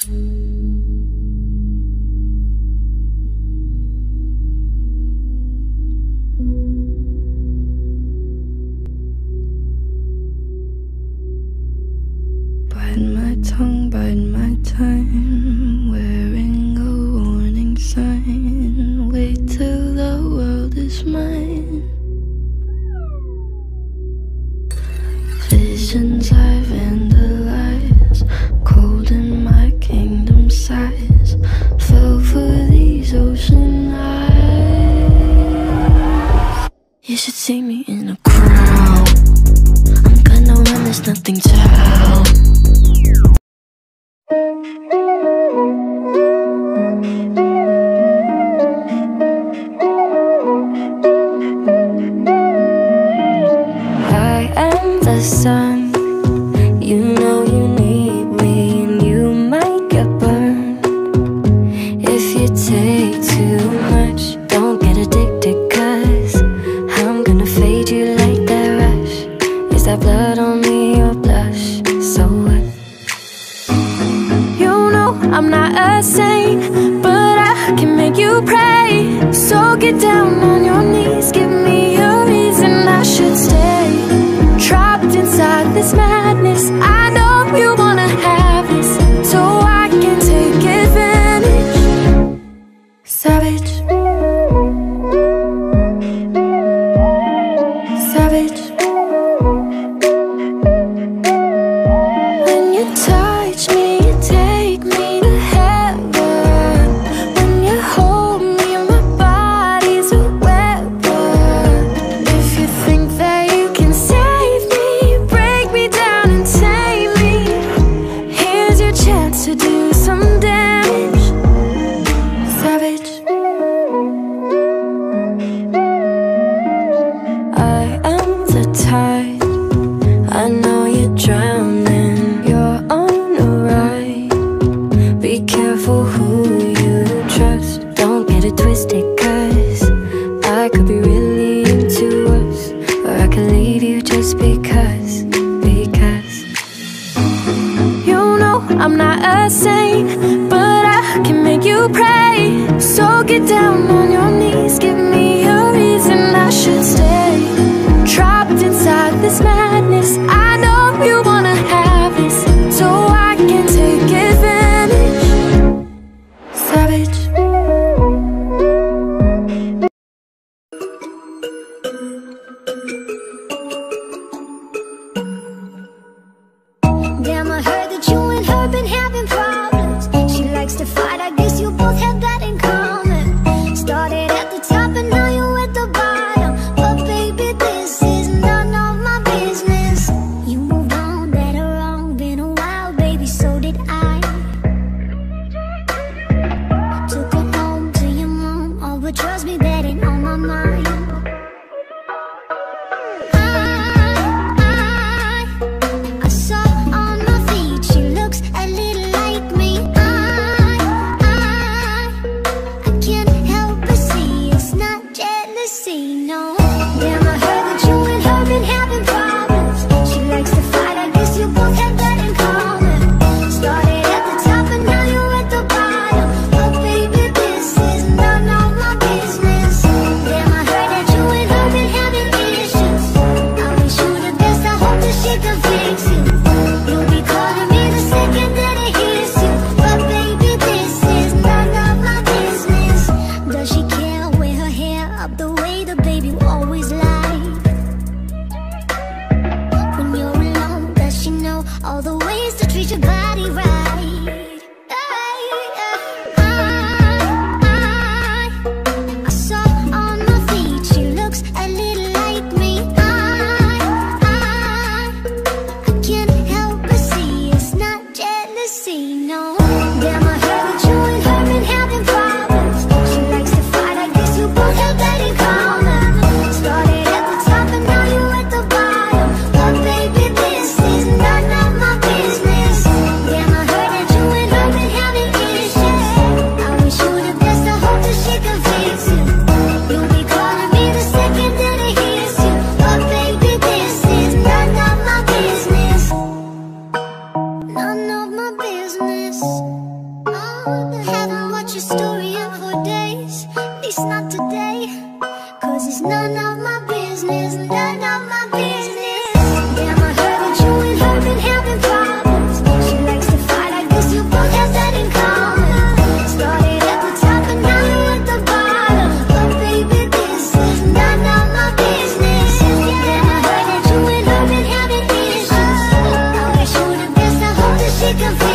Bide my time, wearing a warning sign. Wait till the world is mine. Visions I vandalize, cold in my kingdom size. Fell for these ocean eyes. You should see me in a crowd. I'm gonna run, there's nothing to help. I am the sun, you know you need me, and you might get burned if you take too much. Don't get addicted, 'cause I'm gonna fade you like that rush. Is that blood on me or blush? So what? You know I'm not a saint, but I can make you pray. So get down on your knees, give me a reason I should stay. Trapped inside this madness, I know you wanna have this, so I can take advantage. Savage, savage. When you touch me, you take me to heaven. When you hold me, my body's a weapon. If you think that you can save me, break me down and tame me, here's your chance to do some damage. Savage. I am the tide, I know you're drowning, you're on the ride. Be careful who you trust, don't get it twisted, 'cause I could be really into us, or I could leave you just because. You know I'm not a saint, but I can make you pray. So get down on your knees, give me a reason I should stay. Trapped inside this madness, I know you wanna have this, so I can take advantage. Savage. Damn, I heard that you and her been having problems. She likes to fight, I guess you both have that in common. Started at the top and now you're at the bottom. But baby, this is none of my business. You moved on, that or wrong, been a while, baby, so did I. Took her home to your mom, oh but trust me, that ain't on my mind. I saw on my feed, she looks a little like me. I can't help but see it's not jealousy, no. Damn, I heard that you and her been having problems. She likes to fight, I guess you both have that in common. Started at the top and now you're at the bottom. But baby, this is none of my business. Damn, I heard that you and her been having issues. I wish you the best, I hope that she can fix you. You'll be calling me the second that it hits you. But baby, this is none of my business. Does she care, wear her hair up the way the baby always lied? When you're alone, does she know all the ways to treat your body right? I saw on my feed, she looks a little like me. I can't help but see it's not jealousy, no. Damn, I heard that you and her been having problems. She likes to fight, I guess you both have that in common. Started at the top and now you're at the bottom. But baby, this is none of my business. Damn, I heard that you and her been having issues. I wish you the best, I hope that she can fix you. You'll be calling me the second that it hits you. But baby, this is none of my business. None of my business. none of my business. Damn, I heard that you and her been having problems. She likes to fight, I guess you both have that in common. Started at the top and now you're at the bottom. But baby, this is none of my business. Damn, I heard that you and her been having issues. I wish you the best, I hope that she can feel